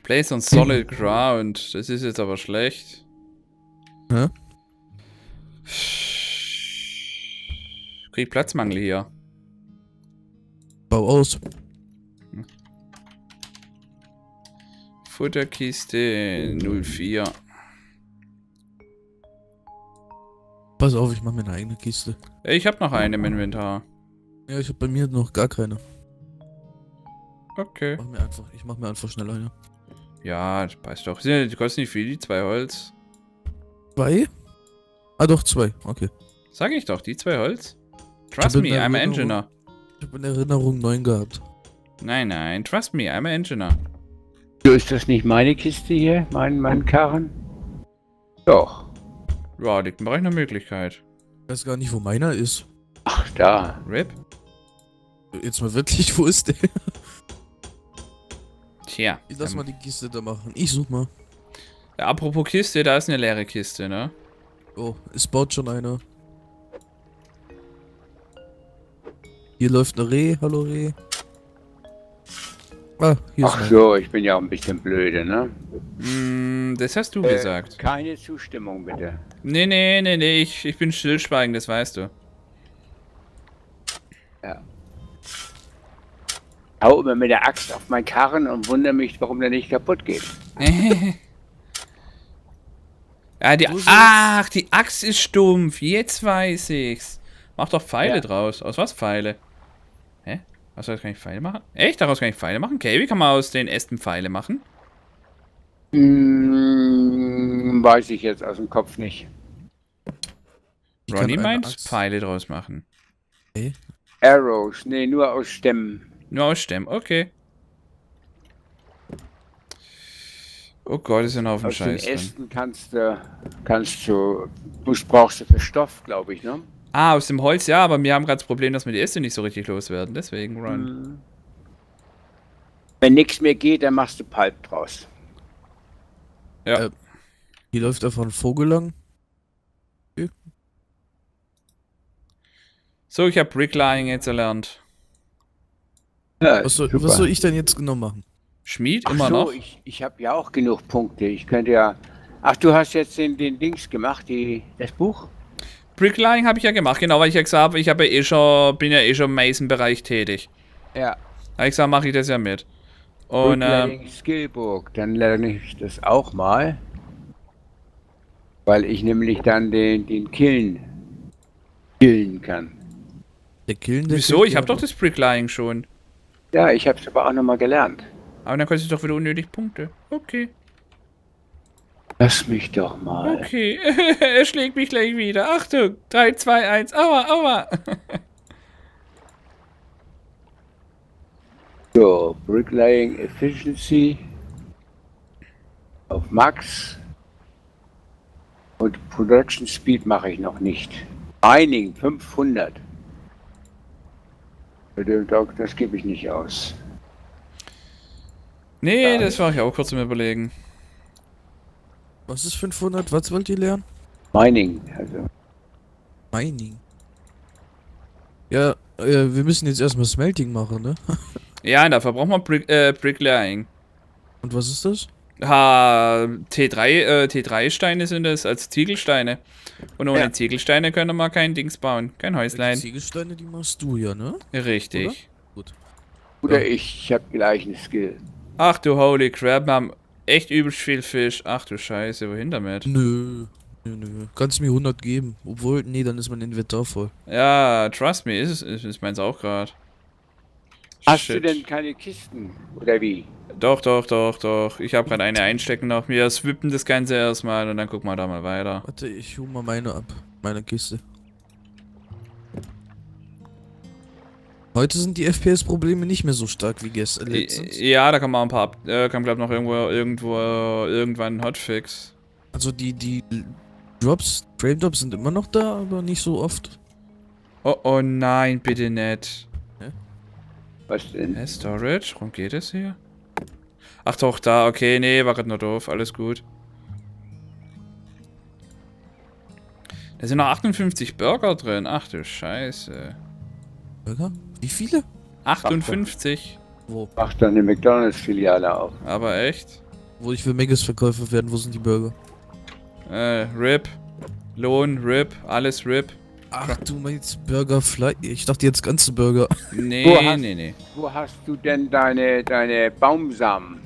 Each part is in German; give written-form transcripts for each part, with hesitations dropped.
Place on solid ground. Das ist jetzt aber schlecht. Hä? Krieg Platzmangel hier. Bau aus. Futterkiste 04. Pass auf, ich mach mir eine eigene Kiste. Ich habe noch eine im Inventar. Ja, ich habe bei mir noch gar keine. Okay. Ich mach mir einfach schnell eine. Ja, das passt doch. Die kosten nicht viel, die 2 Holz. 2? Ah doch, 2. Okay. Sag ich doch, die 2 Holz. Trust me, I'm an engineer. Ich habe in Erinnerung 9 gehabt. Nein, trust me, I'm an engineer. So, ist das nicht meine Kiste hier? Mein Karren? Doch. Ja, liegt im Bereich einer Möglichkeit. Ich weiß gar nicht, wo meiner ist. Ach, da. RIP? Jetzt mal wirklich, wo ist der? Tja. Ich lass mal die Kiste da machen. Ich such mal. Ja, apropos Kiste, da ist eine leere Kiste, ne? Oh, es baut schon einer. Hier läuft eine Reh. Hallo Reh. Ah, hier Ach ist so, ich bin ja auch ein bisschen blöde, ne? Das hast du gesagt. Keine Zustimmung, bitte. Nee, ich bin stillschweigend, das weißt du. Ja. Hau immer mit der Axt auf meinen Karren und wundere mich, warum der nicht kaputt geht. Ja, die Axt ist stumpf. Jetzt weiß ich's. Mach doch Pfeile draus. Aus was Pfeile? Hä? Was soll ich, kann ich Pfeile machen? Echt? Daraus kann ich Pfeile machen? Okay, wie kann man aus den Ästen Pfeile machen? Weiß ich jetzt aus dem Kopf nicht. Ronny meint Pfeile draus machen. Okay. Arrows, nee, nur aus Stämmen. Nur aus Stämmen, okay. Oh Gott, ist ja noch auf dem Aus Scheiß den Ästen kannst du, brauchst du für Stoff, glaube ich, ne? Ah, aus dem Holz, ja, aber wir haben gerade das Problem, dass wir die Äste nicht so richtig loswerden. Deswegen Run. Wenn nichts mehr geht, dann machst du Pulp draus. Ja. Hier läuft einfach ein Vogel lang. Okay. So, ich habe Bricklaying jetzt erlernt. Ja, Was soll ich denn jetzt genau machen? Schmied immer noch? Ich habe ja auch genug Punkte. Ich könnte ja... Ach, du hast jetzt den Dings gemacht, das Buch? Bricklaying habe ich ja gemacht, genau, weil ich ja gesagt habe, bin ja eh schon im Mason-Bereich tätig. Ja. Da habe ich gesagt, mache ich das ja mit. Und Skillbook, dann lerne ich das auch mal. Weil ich nämlich dann den killen kann. Der Killen, wieso? Ich habe doch das Bricklaying schon. Ja, ich habe es aber auch nochmal gelernt. Aber dann kostet es doch wieder unnötig Punkte. Okay. Lass mich doch mal. Okay. Er schlägt mich gleich wieder. Achtung. 3, 2, 1. Aua, aua. So, Bricklaying Efficiency auf Max und Production Speed mache ich noch nicht. Mining 500. Das gebe ich nicht aus. Nee, das war ich auch kurz im Überlegen. Was ist 500? Was wollt ihr lernen? Mining, also. Mining. Ja, wir müssen jetzt erstmal Smelting machen, ne? Ja, dafür braucht man Bricklaying. Und was ist das? T3-Steine sind es, als Ziegelsteine. Und ohne Ziegelsteine können wir kein Dings bauen, kein Häuslein. Die Ziegelsteine, die machst du ja, ne? Richtig. Oder? Gut. Oder ich habe gleich einen Skill. Ach du holy crap, wir haben echt übelst viel Fisch. Ach du Scheiße, wohin damit? Nö. Kannst mir 100 geben. Obwohl, nee, dann ist mein Inventar voll. Ja, trust me, ist meins auch gerade. Hast du denn keine Kisten? Oder wie? Doch. Ich habe gerade eine einstecken noch. Wir swippen das Ganze erstmal und dann gucken wir da mal weiter. Warte, ich hole mal meine ab. Meine Kiste. Heute sind die FPS-Probleme nicht mehr so stark wie gestern. Letztens. Ja, da kann man ein paar kann glaube noch irgendwann ein Hotfix. Also die Drops, Frame Drops sind immer noch da, aber nicht so oft. Oh nein, bitte nicht. Hä? Was denn? Storage? Warum geht es hier? Ach doch, da, okay, nee, war gerade nur doof, alles gut. Da sind noch 58 Burger drin, ach du Scheiße. Burger? Wie viele? 58. Wo? Mach dann eine McDonalds-Filiale auf. Aber echt? Wo ich will Megas-Verkäufer werden, wo sind die Burger? RIP. Lohn, RIP, alles RIP. Ach, du meinst Burger Fleisch? Ich dachte jetzt ganze Burger. Nee, nee. Wo hast du denn deine Baumsamen?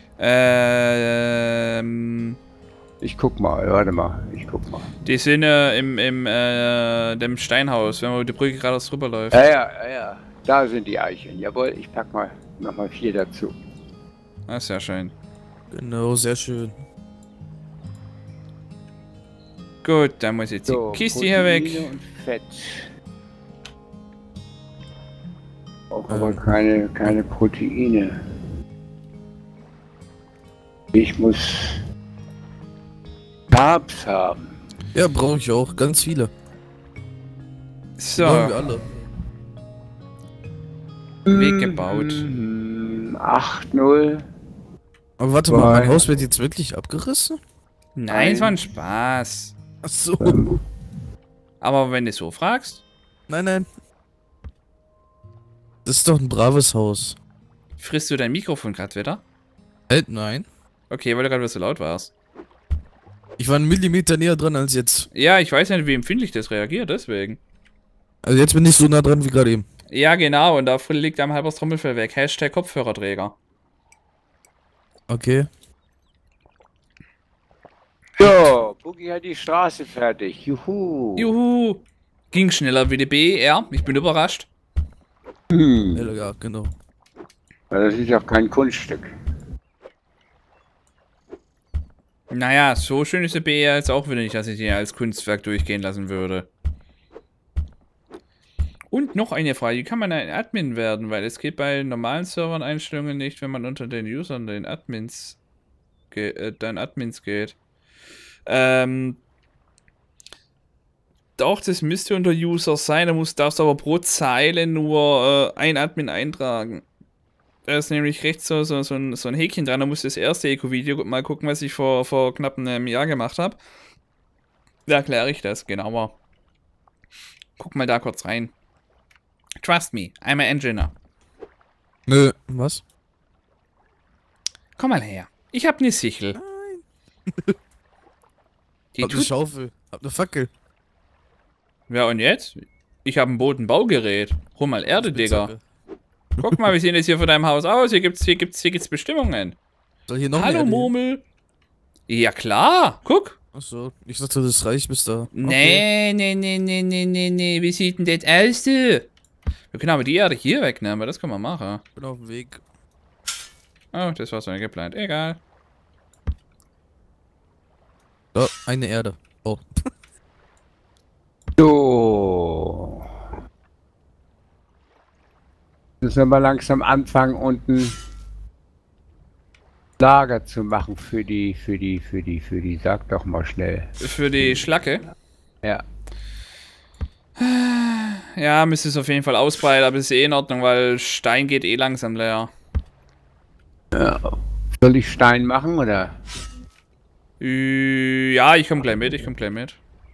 Ich guck mal, warte mal, Die sind im dem Steinhaus, wenn man die Brücke gerade drüber läuft. Ja. Da sind die Eicheln. Jawohl, ich pack mal nochmal 4 dazu. Ah, sehr schön. Genau, sehr schön. Gut, dann muss jetzt So, die Kiste hier weg. Proteine und Fett. Auch aber keine Proteine. Ich muss Carbs haben. Ja, brauche ich auch. Ganz viele. So, Brauchen wir alle. Weg gebaut. 8-0. Aber warte mal, mein Haus wird jetzt wirklich abgerissen? Nein, es war ein Spaß. Ach so. Aber wenn du so fragst, Nein. Das ist doch ein braves Haus. frisst du dein Mikrofon gerade wieder? Nein. Okay, weil du gerade so laut warst. Ich war einen Millimeter näher dran als jetzt. Ja, ich weiß nicht, wie empfindlich das reagiert, deswegen. Also jetzt bin ich so nah dran wie gerade eben. Ja, genau, und da liegt einem halber Trommelfell weg. Hashtag Kopfhörerträger. Okay. So, Boogie hat die Straße fertig. Juhu. Juhu! Ging schneller wie die BER. Ich bin überrascht. Ja, genau. Das ist auch kein Kunststück. Naja, so schön ist die BER jetzt auch wieder nicht, dass ich die als Kunstwerk durchgehen lassen würde. Und noch eine Frage, wie kann man ein Admin werden? Weil es geht bei normalen Servern-Einstellungen nicht, wenn man unter den Usern, den Admins, geht. Doch, das müsste unter User sein, darfst aber pro Zeile nur ein Admin eintragen. Da ist nämlich rechts so ein Häkchen dran, da musst du das erste Eco-Video mal gucken, was ich vor knapp einem Jahr gemacht habe. Da erkläre ich das genauer. Guck mal da kurz rein. Trust me, I'm an engineer. Nö, was? Komm mal her. Ich hab ne Sichel. Nein. Die Hab eine tut... Schaufel. Hab eine Fackel. Ja, und jetzt? Ich hab ein Bodenbaugerät. Hol mal Erde, Digga. Spitzhacke. Guck mal, wie sieht das hier vor deinem Haus aus? Hier gibt's Bestimmungen. Soll hier noch Hallo, eine Erde hin? Murmel. Ja, klar. Guck. Achso, ich dachte, das reicht bis da. Nee. Wie sieht denn das aus, du? Wir können aber die Erde hier wegnehmen, das können wir machen. Bin auf dem Weg. Oh, das war so nicht geplant. Egal. Oh, eine Erde. Oh. So. Müssen wir mal langsam anfangen, unten Lager zu machen für die, sag doch mal schnell. Für die Schlacke. Ja. Ja, müsste es auf jeden Fall ausbreiten, aber ist eh in Ordnung, weil Stein geht eh langsam leer. Soll ich Stein machen, oder? Ja, ich komm gleich mit,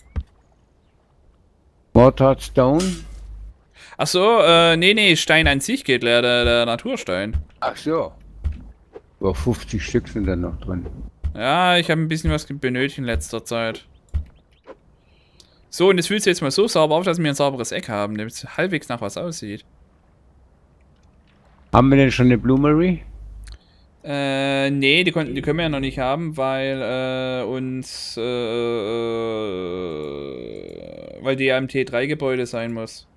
Mortar Stone? Achso, nee, Stein an sich geht leer, der Naturstein. Ach so. Über 50 Stück sind da noch drin. Ja, ich habe ein bisschen was benötigt in letzter Zeit. So, und das fühlt sich jetzt mal so sauber auf, dass wir ein sauberes Eck haben, damit es halbwegs nach was aussieht. Haben wir denn schon eine Bloomery? Nee, die können wir ja noch nicht haben, weil weil die ja im T3-Gebäude sein muss.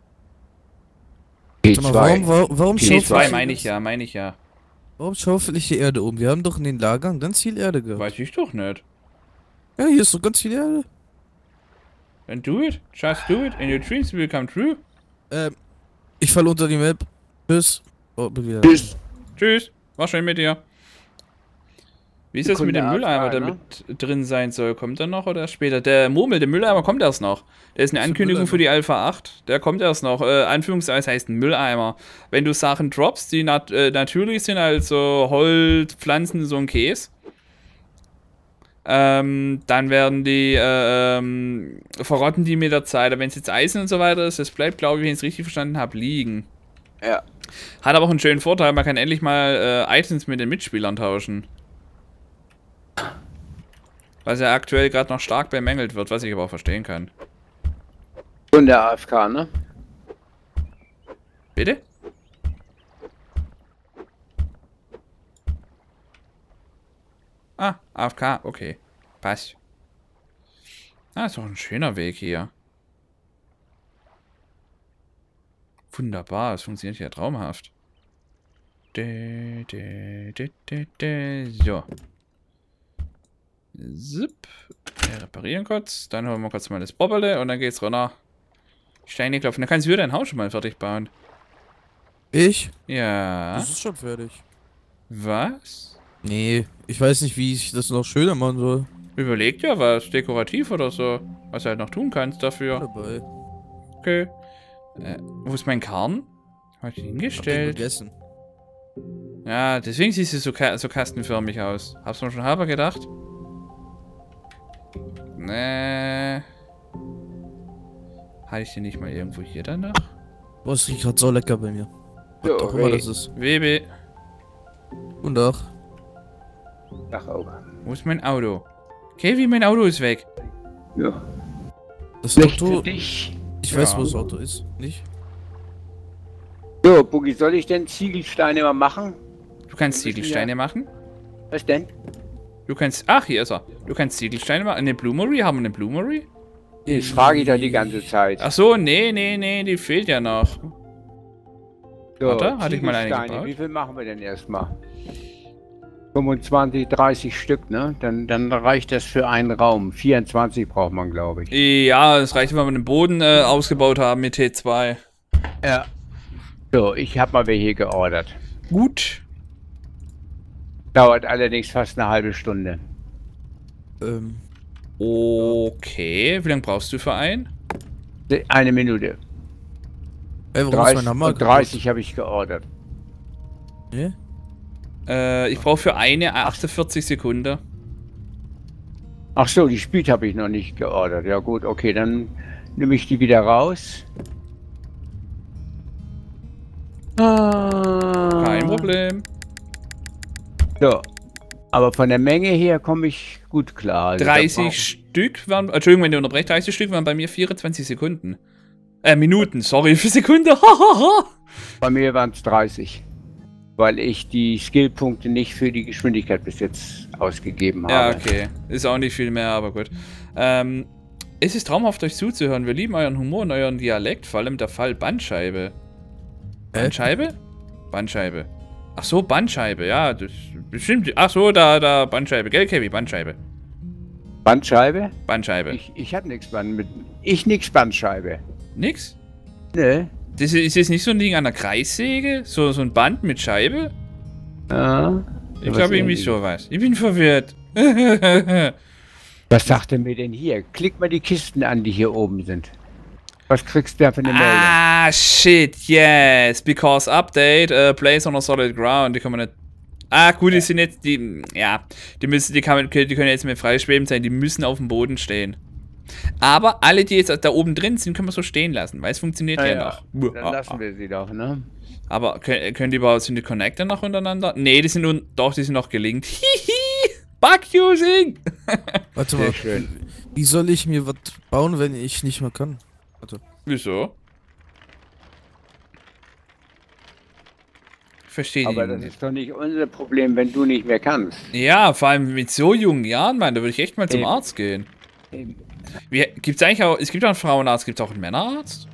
Sag mal, warum T2 schaufel meine ich ja. Warum schaufel ich die Erde um? Wir haben doch in den Lagern ganz viel Erde gehabt. Weiß ich doch nicht. Ja, hier ist doch ganz viel Erde. Then do it. Just do it and your dreams will come true. Ich falle unter die Map. Tschüss. Oh, bin wieder. Tschüss. Tschüss. War schön mit dir. Wie ist das mit dem Sekunde, Mülleimer, der ne? mit drin sein soll? Kommt er noch oder erst später? Der Murmel, der Mülleimer kommt erst noch. Der ist eine Was für ein Ankündigung für die Mülleimer? Alpha 8. Der kommt erst noch. Anführungszeichen, das heißt ein Mülleimer. Wenn du Sachen droppst, die natürlich sind, also Holz, Pflanzen, so ein Käse, dann werden die, verrotten die mit der Zeit. Aber wenn es jetzt Eisen und so weiter ist, das bleibt, glaube ich, wenn ich es richtig verstanden habe, liegen. Ja. Hat aber auch einen schönen Vorteil, man kann endlich mal Items mit den Mitspielern tauschen. Was ja aktuell gerade noch stark bemängelt wird, was ich aber auch verstehen kann. Und der AFK, ne? Bitte? Ah, AFK, okay. Passt. Ah, ist doch ein schöner Weg hier. Wunderbar, es funktioniert ja traumhaft. So. Zip. Wir reparieren kurz. Dann holen wir kurz mal das Bobberle und dann geht's runter. Steine klopfen. Dann kannst du dein Haus schon mal fertig bauen. Ich? Ja. Das ist schon fertig. Was? Nee, ich weiß nicht, wie ich das noch schöner machen soll. Überleg dir was. Dekorativ oder so. Was du halt noch tun kannst dafür. Dabei. Okay. Wo ist mein Karren? Hab ich den Hab den hingestellt? vergessen. Ja, deswegen siehst du so kastenförmig aus. Hab's mir schon halber gedacht. Nee. Hatte ich den nicht mal irgendwo hier danach? Boah, es riecht gerade so lecker bei mir. Was Ja, auch immer das ist. WB. Und auch. Ach, auch. Wo ist mein Auto? Kevin, mein Auto ist weg. Ja. Das Schlecht für Auto. dich. Ich weiß, Ja. wo das Auto ist. Nicht? So, Boogie, soll ich denn Ziegelsteine mal machen? Du kannst Ziegelsteine machen. Was denn? Du kannst. Ach, hier ist er. Du kannst Ziegelsteine machen. Eine Bloomery? Haben wir eine Bloomery? Das frage ich doch die ganze Zeit. Ach so, nee, die fehlt ja noch. So, warte, hatte ich mal eine Ziegelsteine, gebaut? wie viel machen wir denn erstmal? 25, 30 Stück, ne? Dann reicht das für einen Raum. 24 braucht man, glaube ich. Ja, es reicht, wenn wir den Boden ausgebaut haben mit T2. Ja. So, ich habe mal welche geordert. Gut. Dauert allerdings fast eine halbe Stunde. Okay, wie lange brauchst du für einen? Eine Minute. Ey, warum ist 30, mein Hammer und 30 habe ich geordert. Nee? Ich brauche für eine 48 Sekunden. Ach so, die Speed habe ich noch nicht geordert. Ja gut, okay, dann nehme ich die wieder raus. Kein Problem. So. Aber von der Menge her komme ich gut klar. Also 30 Stück waren, Entschuldigung, wenn du unterbrechst, 30 Stück waren bei mir 24 Sekunden. Minuten, sorry, für Sekunde. Bei mir waren es 30. Weil ich die Skillpunkte nicht für die Geschwindigkeit bis jetzt ausgegeben habe. Ja, okay. Ist auch nicht viel mehr, aber gut. Es ist traumhaft, euch zuzuhören. Wir lieben euren Humor und euren Dialekt, vor allem der Fall Bandscheibe. Bandscheibe? Bandscheibe. Ach so, Bandscheibe, ja, das bestimmt. Ach so, da Bandscheibe, gell, Kevin? Bandscheibe. Bandscheibe? Bandscheibe. Ich hab nichts mit. Ich nix Bandscheibe. Nix? Ne? Das ist jetzt nicht so ein Ding an der Kreissäge? So ein Band mit Scheibe? Ja. Ich glaube irgendwie sowas. Ich bin verwirrt. Was sagt er mir denn hier? Klick mal die Kisten an, die hier oben sind. Was kriegst du da für eine Meldung? Ah, shit, yes. Because update, place on a solid ground. Die kann man nicht. Ah, gut, die sind jetzt, die können jetzt mehr freischwebend sein. Die müssen auf dem Boden stehen. Aber alle, die jetzt da oben drin sind, können wir so stehen lassen, weil es funktioniert ja noch. Dann lassen wir sie doch, ne? Aber können die überhaupt, sind die Connector noch untereinander? Nee, die sind doch, die sind noch gelinkt. Hihi! Bug-Using! Warte Sehr mal, schön. wie soll ich mir was bauen, wenn ich nicht mehr kann? Warte. Wieso? Verstehe Aber das ist doch nicht unser Problem, wenn du nicht mehr kannst. Ja, vor allem mit so jungen Jahren, Mann, da würde ich echt mal zum Eben. Arzt gehen. Eben. Gibt's eigentlich auch, es gibt auch einen Frauenarzt, gibt's auch einen Männerarzt?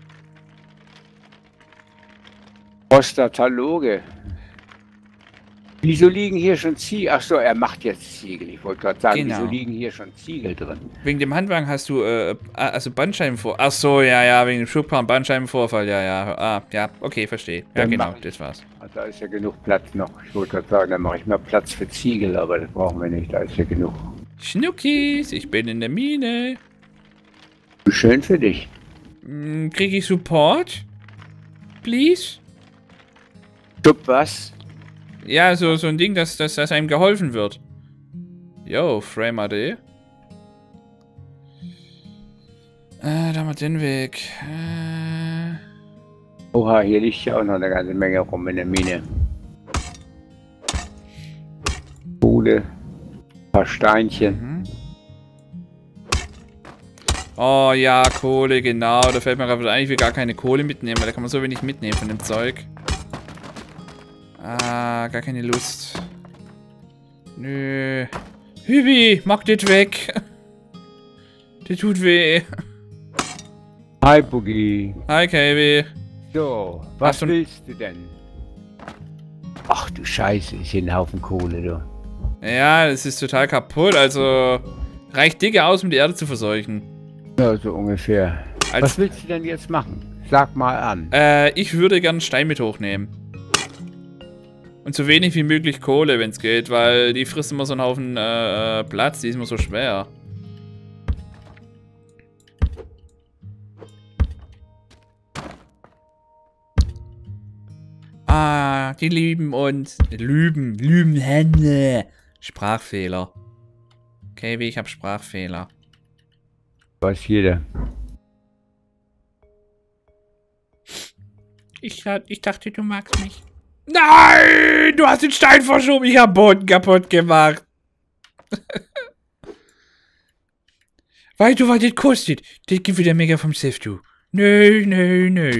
Prostatologe. Wieso liegen hier schon Ziegel? Achso, er macht jetzt Ziegel. Ich wollte gerade sagen, Genau. wieso liegen hier schon Ziegel drin? Wegen dem Handwagen hast du, also Bandscheibenvorfall. Achso, ja, wegen dem Schubkarren Bandscheibenvorfall, ja. Ah, ja, okay, verstehe. Ja, Dann genau, mach ich. das war's. Da ist ja genug Platz noch. Ich wollte gerade sagen, da mache ich mal Platz für Ziegel, aber das brauchen wir nicht. Da ist ja genug. Schnuckis, ich bin in der Mine. Schön für dich. Krieg ich Support? Please? Tup was? Ja, so ein Ding, dass einem geholfen wird. Yo, Frame AD. Da haben wir den Weg. Oha, hier liegt ja auch noch eine ganze Menge rum in der Mine. Kohle, ein paar Steinchen. Oh ja, Kohle, genau. Da fällt mir gerade ein, ich will gar keine Kohle mitnehmen, weil da kann man so wenig mitnehmen von dem Zeug. Ah, gar keine Lust. Nö. Hübi, mach das weg. Das tut weh. Hi, Boogie. Hi, KB. So, was willst du denn? Ach du Scheiße, ist hier ein Haufen Kohle, du. Ja, das ist total kaputt, also reicht dicke aus, um die Erde zu verseuchen. Ja, so ungefähr. Was willst du denn jetzt machen? Sag mal an. Ich würde gern Stein mit hochnehmen. Und so wenig wie möglich Kohle, wenn es geht, weil die frisst immer so einen Haufen Platz, die ist immer so schwer. Ah, die lieben uns. Lübenhände. Sprachfehler. Okay, ich habe Sprachfehler. Weiß jeder. Ich dachte, du magst mich. Nein! Du hast den Stein verschoben. Ich habe Boden kaputt gemacht. Weißt du, was das kostet? Das gibt wieder mega vom Safe, du. Nö.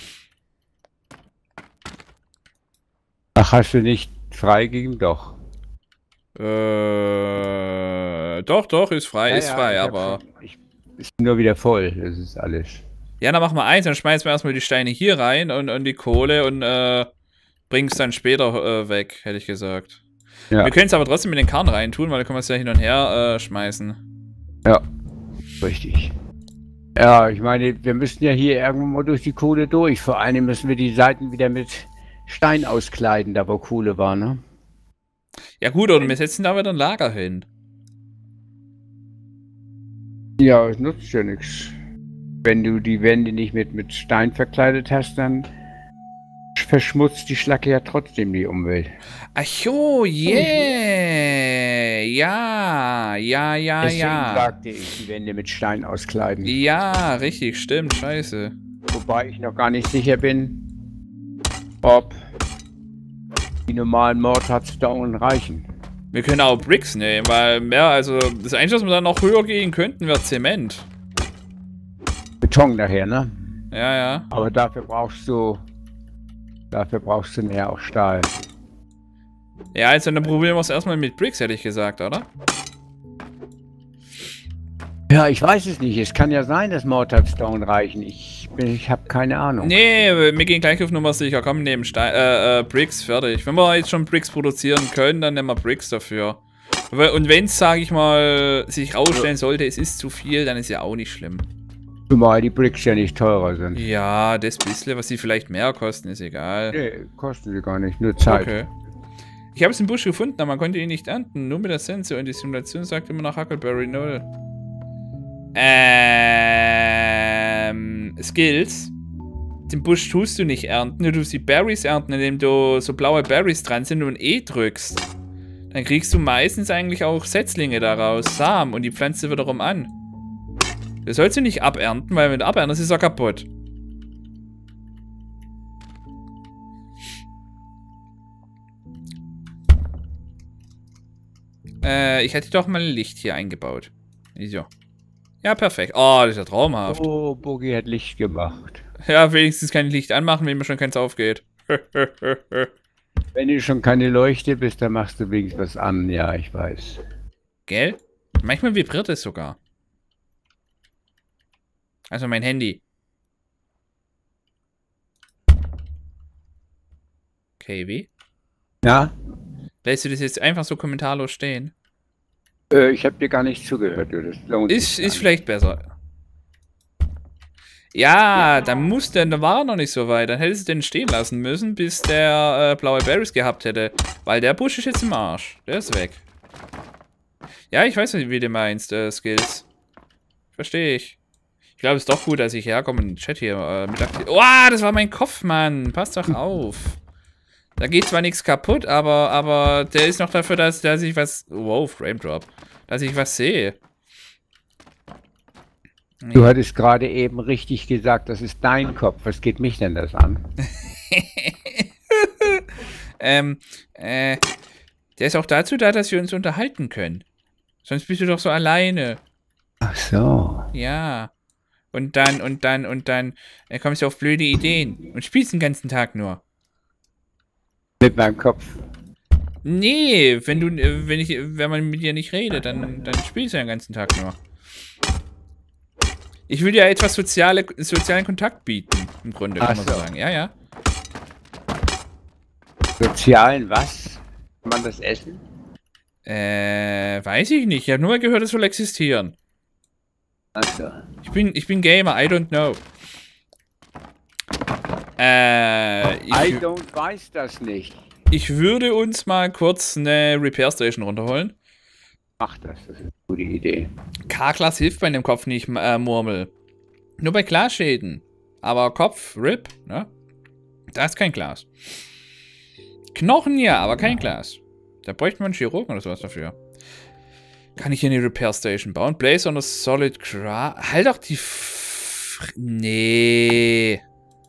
Ach, hast du nicht freigegeben? Doch. Doch, ist frei, Ja, ist frei, ich aber... Ist nur wieder voll, das ist alles. Ja, dann machen wir eins, dann schmeißen wir erstmal die Steine hier rein und die Kohle und bringen es dann später weg, hätte ich gesagt. Ja. Wir können es aber trotzdem in den Karren rein tun, weil da können wir es ja hin und her schmeißen. Ja, richtig. Ja, ich meine, wir müssen ja hier irgendwo mal durch die Kohle durch. Vor allem müssen wir die Seiten wieder mit Stein auskleiden, da wo Kohle war, ne? Ja gut, oder wir setzen da wieder ein Lager hin. Ja, es nutzt ja nichts. Wenn du die Wände nicht mit Stein verkleidet hast, dann verschmutzt die Schlacke ja trotzdem die Umwelt. Ach so, yeah. Ja. Deswegen sagte ich, die Wände mit Stein auskleiden. Ja, richtig, stimmt, scheiße. Wobei ich noch gar nicht sicher bin, ob die normalen Mortarstone reichen. Wir können auch Bricks nehmen, weil mehr, also das Einzige, was wir dann noch höher gehen könnten, wäre Zement. Beton nachher, ne? Ja. Aber dafür brauchst du nachher auch Stahl. Ja, also dann probieren wir es erstmal mit Bricks, hätte ich gesagt, oder? Ja, ich weiß es nicht. Es kann ja sein, dass Mortarstone reichen. Ich habe keine Ahnung. Nee, wir gehen gleich auf Nummer sicher. Komm, nehmen Bricks, fertig. Wenn wir jetzt schon Bricks produzieren können, dann nehmen wir Bricks dafür. Und wenn es, sage ich mal, sich rausstellen sollte, es ist zu viel, dann ist ja auch nicht schlimm. Zumal die Bricks ja nicht teurer sind. Ja, das bisschen, was sie vielleicht mehr kosten, ist egal. Nee, kosten sie gar nicht, nur Zeit. Okay. Ich habe es im Busch gefunden, aber man konnte ihn nicht ernten. Nur mit der Sense und die Simulation sagt immer noch Huckleberry 0. Skills. Den Busch tust du nicht ernten, du tust die Berries ernten, indem du so blaue Berries dran sind und E drückst. Dann kriegst du meistens eigentlich auch Setzlinge daraus, Samen, und die pflanzt du wiederum an. Das sollst du nicht abernten, weil wenn du aberntest, ist er kaputt. Ich hätte doch mal Licht hier eingebaut. So. Ja, perfekt. Oh, das ist ja traumhaft. Oh, Boogie hat Licht gemacht. Ja, wenigstens kein Licht anmachen, wenn mir schon keins aufgeht. Wenn du schon keine Leuchte bist, dann machst du wenigstens was an. Ja, ich weiß. Gell? Manchmal vibriert es sogar. Also mein Handy. Okay, wie? Ja? Lässt du das jetzt einfach so kommentarlos stehen? Ich habe dir gar nicht zugehört. Du. Das lohnt sich Ist vielleicht besser. Ja, dann war er noch nicht so weit. Dann hättest du den stehen lassen müssen, bis der blaue Berries gehabt hätte. Weil der Busch ist jetzt im Arsch. Der ist weg. Ja, ich weiß nicht, wie du meinst, Skills. Verstehe ich. Ich glaube, es ist doch gut, dass ich herkomme und den Chat hier mit aktiv. Oh, das war mein Kopf, Mann. Pass doch auf. Da geht zwar nichts kaputt, aber der ist noch dafür, dass ich was... Wow, Frame Drop. Dass ich was sehe. Du hattest gerade eben richtig gesagt, das ist dein Kopf. Was geht mich denn das an? Der ist auch dazu da, dass wir uns unterhalten können. Sonst bist du doch so alleine. Ach so. Ja. Und dann kommst du auf blöde Ideen und spielst den ganzen Tag nur. Mit meinem Kopf. Nee, wenn man mit dir nicht redet, dann spielst du den ganzen Tag nur. Ich will dir etwas sozialen Kontakt bieten, im Grunde, kann man so sagen. Ja, ja. Sozialen was? Kann man das essen? Weiß ich nicht. Ich habe nur mal gehört, es soll existieren. Ach so. Ich bin Gamer, I don't know. I don't weiß das nicht. Ich würde uns mal kurz eine Repair Station runterholen. Mach das, das ist eine gute Idee. K-Class hilft bei dem Kopf nicht, Murmel. Nur bei Glasschäden. Aber Kopf, RIP, ne? Da ist kein Glas. Knochen ja, aber kein Glas. Da bräuchte man einen Chirurgen oder sowas dafür. Kann ich hier eine Repair Station bauen? Blaze on a solid grass. Halt doch die nee.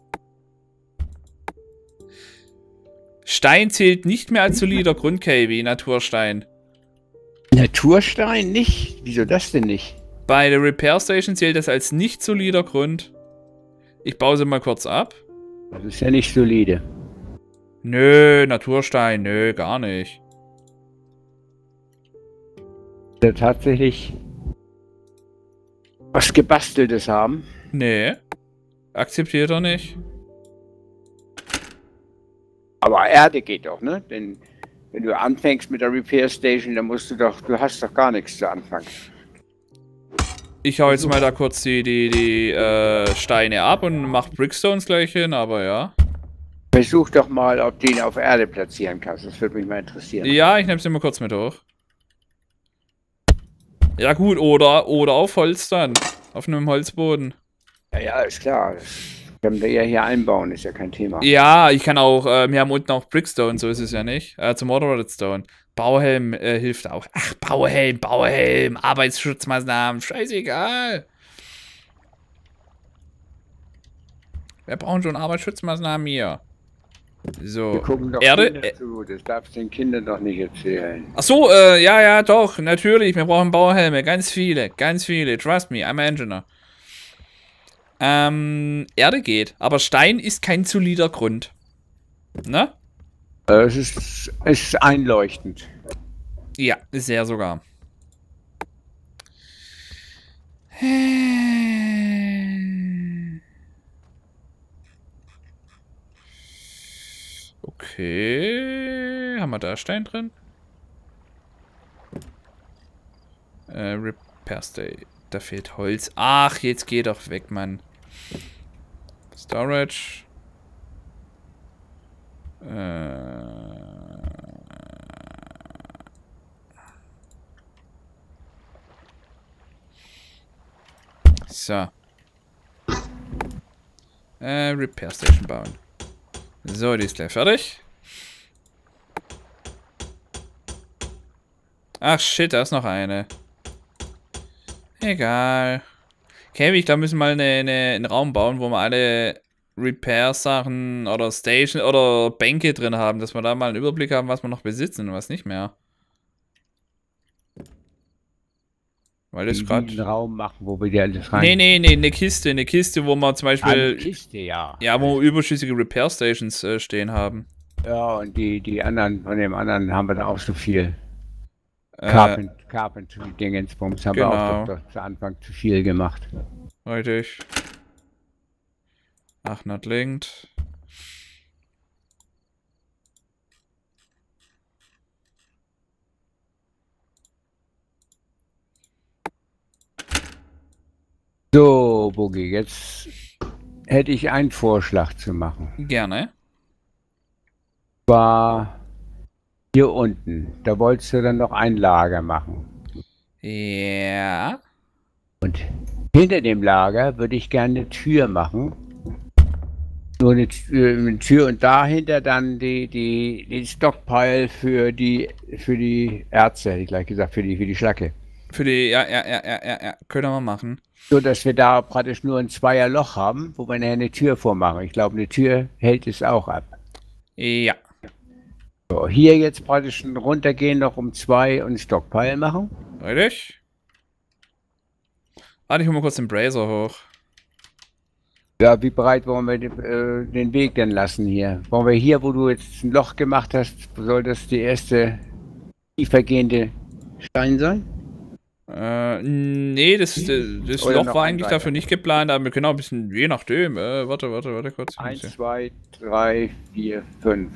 Stein zählt nicht mehr als solider Grund, KB, Naturstein. Naturstein nicht? Wieso das denn nicht? Bei der Repair Station zählt das als nicht solider Grund. Ich baue sie mal kurz ab. Das ist ja nicht solide. Nö, Naturstein, nö, gar nicht. Da tatsächlich was Gebasteltes haben. Nee. Akzeptiert er nicht. Aber Erde geht doch, ne? Denn wenn du anfängst mit der Repair Station, dann musst du hast doch gar nichts zu Anfang. Ich hau jetzt mal da kurz die Steine ab und mach Brickstones gleich hin, aber ja. Versuch doch mal, ob du ihn auf Erde platzieren kannst. Das würde mich mal interessieren. Ja, ich nehme sie mal kurz mit hoch. Ja gut, oder auf Holz dann. Auf einem Holzboden. Ja, ist klar. Das können wir ja hier einbauen, ist ja kein Thema. Ja, ich kann auch, wir haben unten auch Brickstone, so ist es ja nicht. Zum Moderate Stone. Bauhelm hilft auch. Ach, Bauhelm, Arbeitsschutzmaßnahmen, scheißegal. Wir brauchen schon Arbeitsschutzmaßnahmen hier. So. Wir gucken doch Erde. Kinder zu, das darfst du den Kindern doch nicht erzählen. Ach so, ja, doch, natürlich. Wir brauchen Bauhelme, ganz viele. Trust me, I'm an engineer. Erde geht, aber Stein ist kein solider Grund. Ne? Es ist einleuchtend. Ja, sehr sogar. Okay. Haben wir da Stein drin? Repair State. Da fehlt Holz. Ach, jetzt geh doch weg, Mann. Storage. So. Repair Station bauen. So, die ist gleich fertig. Ach shit, da ist noch eine. Egal. Okay, ich glaube, wir müssen mal einen Raum bauen, wo wir alle Repair-Sachen oder Station oder Bänke drin haben, dass wir da mal einen Überblick haben, was wir noch besitzen und was nicht mehr. Weil das gerade einen Raum machen, wo wir die alles rein... Nee, eine Kiste, wo wir zum Beispiel... Eine Kiste, ja. Ja, wo wir überschüssige Repair-Stations stehen haben. Ja, und die anderen, von dem anderen haben wir da auch so viel. Carpentry-Dingensbums haben wir auch doch zu Anfang zu viel gemacht. Richtig. Ach, not linked. So, Boogie, jetzt hätte ich einen Vorschlag zu machen. Gerne. War hier unten. Da wolltest du dann noch ein Lager machen. Ja. Und hinter dem Lager würde ich gerne eine Tür machen. Nur eine Tür und dahinter dann den Stockpile für die Ärzte, hätte ich gleich gesagt, für die Schlacke. Ja. Können wir machen. So, dass wir da praktisch nur ein Zweierloch haben, wo wir nachher eine Tür vormachen. Ich glaube, eine Tür hält es auch ab. Ja. So, hier jetzt praktisch runtergehen, noch um 2 und Stockpile machen. Richtig. Warte, ich hol mal kurz den Bracer hoch. Ja, wie breit wollen wir den Weg denn lassen hier? Wollen wir hier, wo du jetzt ein Loch gemacht hast, soll das die erste tiefergehende Stein sein? Nee, das Loch war eigentlich dafür nicht geplant, aber wir können auch ein bisschen, je nachdem. Warte kurz. 1, 2, 3, 4, 5.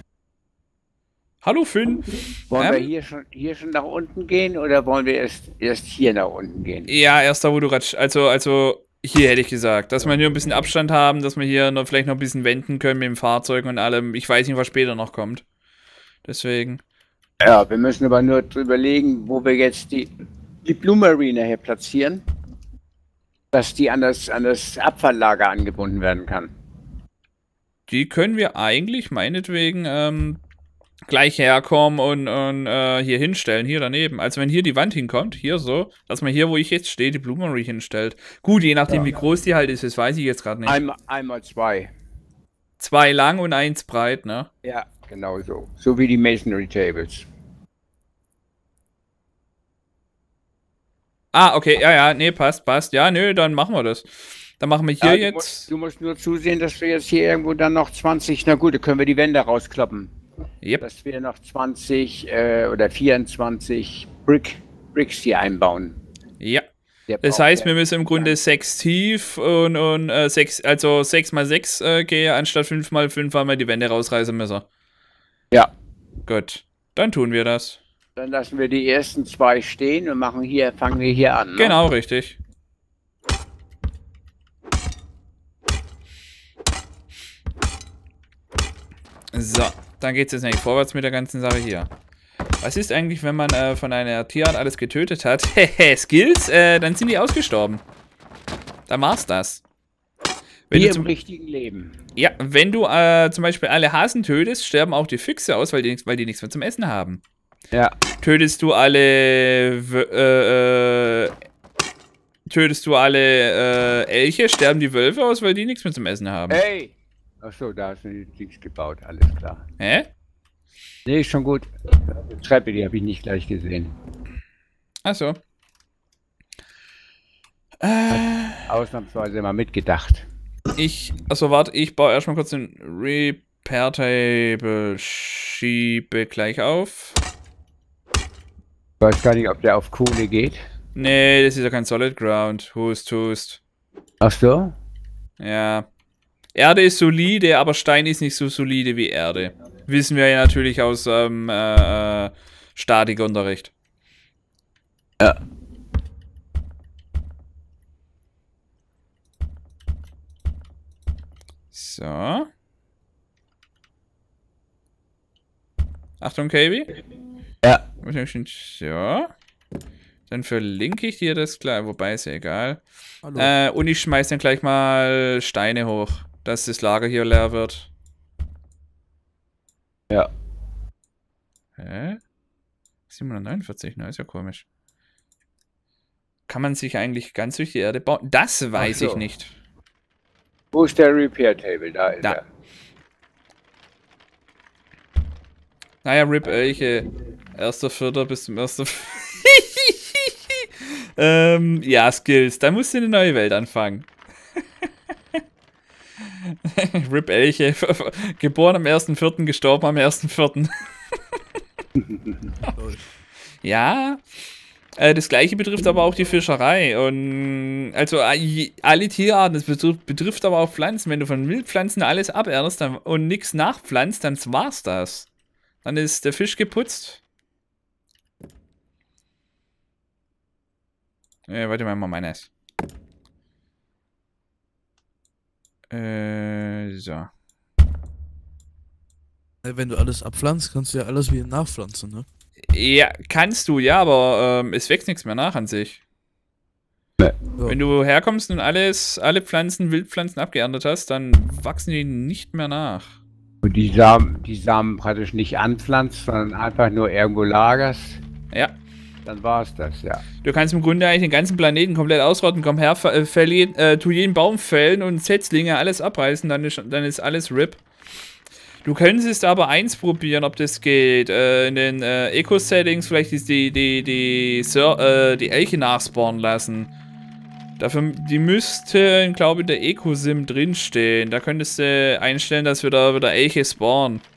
Hallo Finn. Wollen wir hier schon nach unten gehen oder wollen wir erst hier nach unten gehen? Ja, erst da, wo du gerade. Also hier hätte ich gesagt, dass wir hier ein bisschen Abstand haben, dass wir hier vielleicht noch ein bisschen wenden können mit dem Fahrzeug und allem. Ich weiß nicht, was später noch kommt. Deswegen. Ja, wir müssen aber nur überlegen, wo wir jetzt die Blue Marine hier platzieren, dass die an das Abfalllager angebunden werden kann. Die können wir eigentlich meinetwegen gleich herkommen und hier hinstellen, hier daneben. Also wenn hier die Wand hinkommt, hier so, dass man hier, wo ich jetzt stehe, die Blue Marine hinstellt. Gut, je nachdem, wie groß die halt ist, das weiß ich jetzt gerade nicht. Einmal 2. 2 lang und 1 breit, ne? Ja, genau so. So wie die Masonry Tables. Ah, okay, ja, nee, passt. Ja, nö, dann machen wir das. Dann machen wir hier jetzt... Du musst nur zusehen, dass wir jetzt hier irgendwo dann noch 20... Na gut, da können wir die Wände rauskloppen. Yep. Dass wir noch 20 oder 24 Bricks hier einbauen. Ja. Das heißt, wir müssen im Grunde 6 tief und 6, also 6 mal 6 gehen, anstatt 5 mal 5, weil wir die Wände rausreißen müssen. Ja. Gut, dann tun wir das. Dann lassen wir die ersten 2 stehen und fangen wir hier an. Ne? Genau, richtig. So, dann geht es jetzt nämlich vorwärts mit der ganzen Sache hier. Was ist eigentlich, wenn man von einer Tierart alles getötet hat? Skills, dann sind die ausgestorben. Dann war's das. Wie im richtigen Leben. Ja, wenn du zum Beispiel alle Hasen tötest, sterben auch die Füchse aus, weil die nichts mehr zum Essen haben. Ja. Tötest du alle Elche, sterben die Wölfe aus, weil die nichts mehr zum Essen haben. Hey! Achso, da hast du nichts gebaut, alles klar. Hä? Nee, ist schon gut. Die Treppe, die habe ich nicht gleich gesehen. Achso. Ausnahmsweise mal mitgedacht. Achso, warte, ich baue erstmal kurz den Repair Table. Schiebe gleich auf. Ich weiß gar nicht, ob der auf Kohle geht. Nee, das ist ja kein Solid Ground. Hust. Ach so? Ja. Erde ist solide, aber Stein ist nicht so solide wie Erde. Wissen wir ja natürlich aus Statikunterricht. Ja. So. Achtung, KB. Ja. So. Dann verlinke ich dir das gleich, wobei ist ja egal. Und ich schmeiß dann gleich mal Steine hoch, dass das Lager hier leer wird. Ja. Hä? 749, ne, ist ja komisch. Kann man sich eigentlich ganz durch die Erde bauen? Das weiß ich nicht. Wo ist der Repair Table? Da ist er. Naja, RIP Elche. 1.4. bis zum 1. Ja, Skills. Da musst du eine neue Welt anfangen. RIP Elche. Geboren am 1.4., gestorben am 1.4. Ja. Das gleiche betrifft aber auch die Fischerei. Und also alle Tierarten. Das betrifft aber auch Pflanzen. Wenn du von Wildpflanzen alles abernst und nichts nachpflanzt, dann war's das. Dann ist der Fisch geputzt. Warte mal, meines. So. Wenn du alles abpflanzt, kannst du ja alles wieder nachpflanzen, ne? Ja, kannst du, ja, aber es wächst nichts mehr nach an sich. Ja. Wenn du herkommst und alle Pflanzen, Wildpflanzen abgeerntet hast, dann wachsen die nicht mehr nach. Und die Samen praktisch nicht anpflanzt, sondern einfach nur irgendwo lagerst. Ja. Dann war es das, ja. Du kannst im Grunde eigentlich den ganzen Planeten komplett ausrotten. Komm her, tu jeden Baum fällen und Setzlinge, alles abreißen, dann ist alles RIP. Du könntest aber eins probieren, ob das geht. In den Eco-Settings vielleicht die Elche nachspawnen lassen. Dafür, die müssten, glaube ich, in der Ecosim drinstehen. Da könntest du einstellen, dass wieder Elche spawnen.